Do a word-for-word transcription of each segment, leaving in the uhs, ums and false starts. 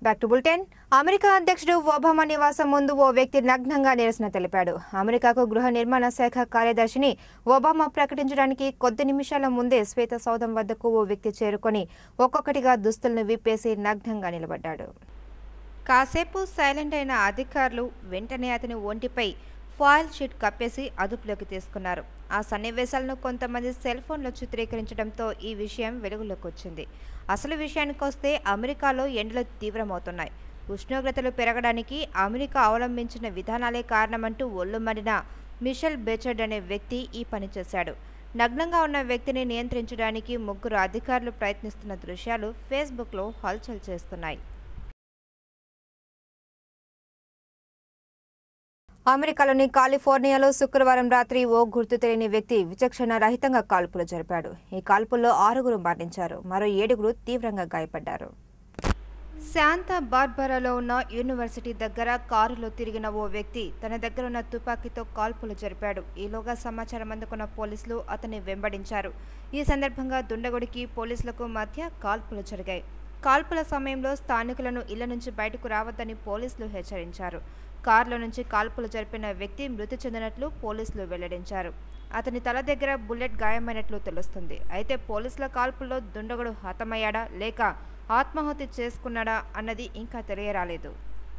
Back to bulletin. America అధ్యక్షుడు Obama నివాసం ముందు ఓ వ్యక్తి నగ్నంగా నిరసన తెలిపాడు. అమెరికాకు గృహ నిర్మాణ శాఖ కార్యదర్శిని ఒబామా ప్రకటించడానికి కొద్ది నిమిషాల ముందే శ్వేత సౌధం వద్దకు ఓ వ్యక్తి చేరుకొని ఒక్కొక్కటిగా దుస్తులను విప్పేసి నగ్నంగా నిలబడ్డాడు. కాసేపు సైలెంట్ అయిన అధికారులు వెంటనే అతని ఒంటిపై ఫాయిల్ షీట్ కప్పేసి అదుపులోకి తీసుకున్నారు. ఆ సన్నివేశాలను కొంతమంది సెల్ ఫోన్లో చిత్రీకరించడంతో ఈ విషయం వెలుగులోకి వచ్చింది. అసలు విషయానికి వస్తే అమెరికాలో ఎండలు తీవ్రమవుతున్నాయి. ఉష్ణోగ్రతలు పెరగడానికి అమెరికా అవలంబించిన విధానాలే కారణమంటూ ఒళ్ళుమరిన మిషెల్ బెచర్డ్ అనే వ్యక్తి ఈ పని చేశాడు. నగ్నంగా ఉన్న వ్యక్తిని నియంత్రించడానికి ముగ్గురు అధికారులు ప్రయత్నిస్తున్న దృశ్యాలు ఫేస్బుక్లో హల్చల్ చేస్తున్నాయి. అమెరికాలోని కాలిఫోర్నియాలో శుక్రవారం రాత్రి ఓ గుర్తు తెలియని వ్యక్తి విచక్షణ రహితంగా కాల్పులు జరిపాడు. ఈ కాల్పుల్లో ఆరుగురు మరణించారు, మరో ఏడుగురు తీవ్రంగా గాయపడ్డారు. శాంతా బార్బరాలో ఉన్న యూనివర్సిటీ దగ్గర కారులో తిరిగిన ఓ వ్యక్తి తన దగ్గర ఉన్న తుపాకీతో కాల్పులు జరిపాడు. ఈలోగా సమాచారం అందుకున్న పోలీసులు అతన్ని వెంబడించారు. ఈ సందర్భంగా దుండగుడికి పోలీసులకు మధ్య కాల్పులు జరిగాయి. కాల్పుల సమయంలో స్థానికులను ఇళ్ల నుంచి బయటకు రావద్దని పోలీసులు హెచ్చరించారు. కారులో నుంచి కాల్పులు జరిపిన వ్యక్తి మృతి చెందినట్లు పోలీసులు వెల్లడించారు. అతని తల దగ్గర బుల్లెట్ గాయమైనట్లు తెలుస్తుంది. అయితే పోలీసుల కాల్పుల్లో దుండగుడు హతమయ్యాడా లేక ఆత్మాహుతి చేసుకున్నాడా అన్నది ఇంకా తెలియరాలేదు.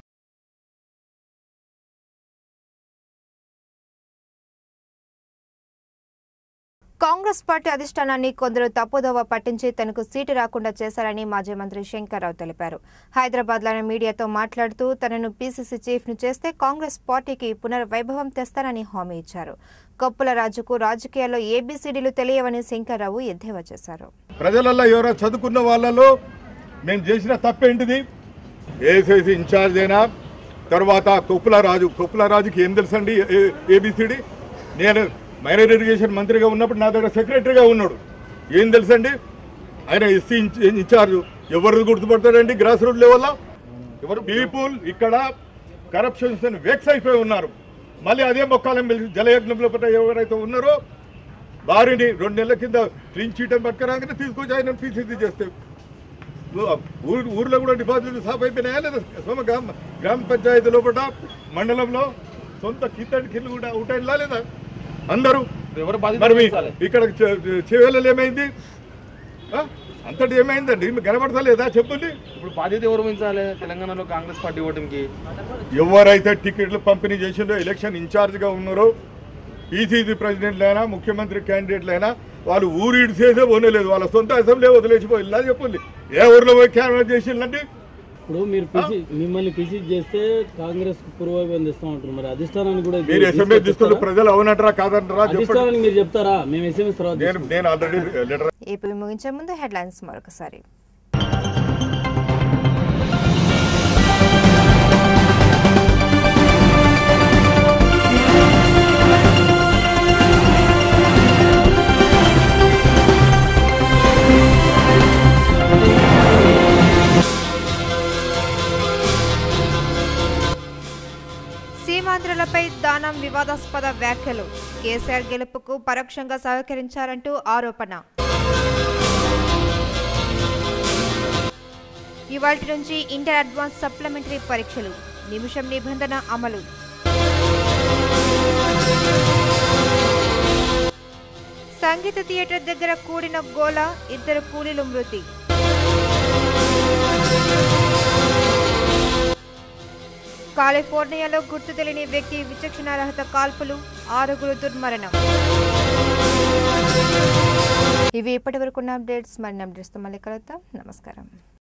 కాంగ్రెస్ పార్టీ అధిష్టానాన్ని కొందరు తప్పుదోవ పట్టించి తనకు సీటు రాకుండా చేశారని మాజీ మంత్రి శంకర్రావు తెలిపారు. హైదరాబాద్లోని మీడియాతో మాట్లాడుతూ తనను పీసీసీ చీఫ్ను చేస్తే కాంగ్రెస్ పార్టీకి పునర్వైభవం తెస్తారని హామీ ఇచ్చారు. కొప్పుల రాజుకు రాజకీయాల్లో ఏబీసీడీలు తెలియవని శంకర్రావు ఎద్దేవా చేశారు. ప్రజలలో ఎవరో చదువుకున్న వాళ్ళలో మేము చేసిన తప్పేంటిది? ఏసీసీ ఇన్ఛార్జ్ అయినా తర్వాత కొప్పుల రాజు కొప్పుల రాజుకి ఏం తెలుసండి ఏబీసీడీ? నేను మైనర్ ఇరిగేషన్ మంత్రిగా ఉన్నప్పుడు నా దగ్గర సెక్రటరీగా ఉన్నాడు. ఏం తెలుసండి? ఆయన ఎస్సీ ఇన్ఛార్జ్. ఎవరు గుర్తుపడతారండి గ్రాస్ రూట్ లెవెల్లో? ఎవరు పీపుల్ ఇక్కడ కరప్షన్స్ అని వెక్స్ అయిపోయి ఉన్నారు. మళ్ళీ అదే మొక్కాలని పిలిచి జలయజ్ఞంలో ఎవరైతే ఉన్నారో వారిని రెండు నెలల కింద క్లీన్ చీట్ అని పట్టుకురాగానే తీసుకొచ్చి ఆయన పీసీసీ చేస్తే ఊరు ఊర్లో కూడా డిపాజిట్లు సాఫ్ అయిపోయినాయా లేదా? సోమ గ్రామ గ్రామ పంచాయతీ లోపల మండలంలో సొంత కింద కిల్లు కూడా ఉంటాయిలా లేదా? అందరూ మరి ఇక్కడ చేవేళ్ళలో ఏమైంది? అంతటి ఏమైందండి? మీకు కనబడతలేదా? చెప్పండి. ఇప్పుడు బాధ్యత ఎవరు వహించాలి? తెలంగాణలో కాంగ్రెస్ పార్టీ ఓటమికి ఎవరైతే టికెట్లు పంపిణీ చేసిండో ఎలక్షన్ ఇన్ఛార్జ్గా ఉన్నారో పీసీసీ ప్రెసిడెంట్లైనా ముఖ్యమంత్రి క్యాండిడేట్లైనా వాళ్ళు ఊరు ఇడిసేసే పోనేలేదు. వాళ్ళ సొంత అసెంబ్లీ వదిలేసిపోయిందా? చెప్పండి. ఏ ఊర్లో పోయి క్యాన్వాస్ చేసిందండి? ఇప్పుడు మీరు మిమ్మల్ని పీసీ చేస్తే కాంగ్రెస్ పూర్వవైపు తెస్తా ఉంటారు. మరి అధిష్టానాన్ని కూడా మీరు ఎస్ఎంఎస్ తీసుకుని ప్రజలు అవునంటారా కాదంటారా అధిష్టానానికి మీరు చెప్తారా? మేము ఎస్ఎంఎస్ తర్వాత నేను ఆల్రెడీ లెటర్. ఏపీ ముగించే ముందు హెడ్లైన్స్ మరొకసారి. సీమాంధ్రులపై దానం వివాదాస్పద వ్యాఖ్యలు. కేసీఆర్ గెలుపుకు పరోక్షంగా సహకరించారంటూ ఆరోపణ. ఇవాల్టి నుంచి ఇంటర్ అడ్వాన్స్ సప్లిమెంటరీ పరీక్షలు. నిమిషం నిబంధన అమలు. సంగీత థియేటర్ దగ్గర కూడిన గోల, ఇద్దరు కూలీలు మృతి. కాలిఫోర్నియాలో గుర్తు తెలియని వ్యక్తి విచక్షణారహిత కాల్పులు, ఆరుగురు దుర్మరణం. ఇవి ఇప్పటి వరకున్న అప్డేట్స్. మరిన్ని అప్డేట్స్తో మళ్ళీ కలుద్దాం. నమస్కారం.